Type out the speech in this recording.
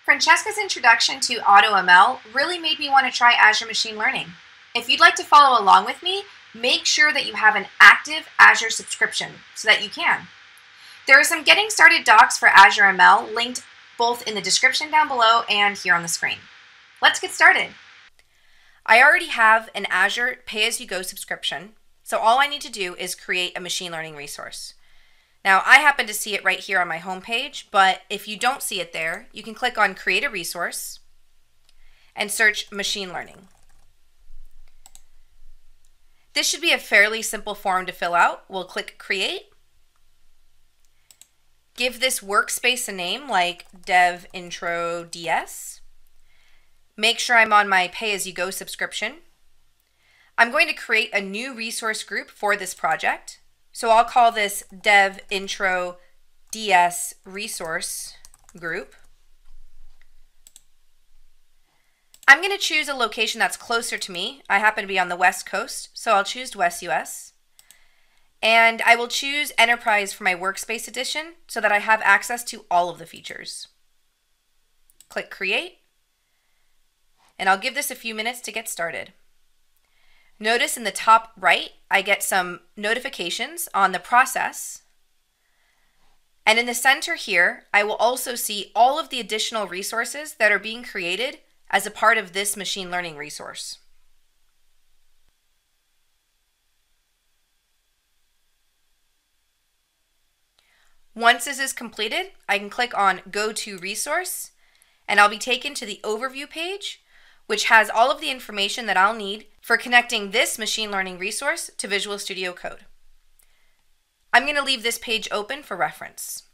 Francesca's introduction to AutoML really made me want to try Azure Machine Learning. If you'd like to follow along with me, make sure that you have an active Azure subscription so that you can. There are some getting started docs for Azure ML linked both in the description down below and here on the screen. Let's get started. I already have an Azure pay-as-you-go subscription, so all I need to do is create a machine learning resource. Now, I happen to see it right here on my home page, but if you don't see it there, you can click on Create a Resource and search Machine Learning. This should be a fairly simple form to fill out. We'll click Create. Give this workspace a name like Dev Intro DS. Make sure I'm on my pay-as-you-go subscription. I'm going to create a new resource group for this project. So I'll call this Dev Intro DS Resource Group. I'm going to choose a location that's closer to me. I happen to be on the West Coast, so I'll choose West US. And I will choose Enterprise for my Workspace Edition so that I have access to all of the features. Click Create, and I'll give this a few minutes to get started. Notice in the top right, I get some notifications on the process. And in the center here, I will also see all of the additional resources that are being created as a part of this machine learning resource. Once this is completed, I can click on Go to Resource, and I'll be taken to the Overview page, which has all of the information that I'll need for connecting this machine learning resource to Visual Studio Code. I'm going to leave this page open for reference.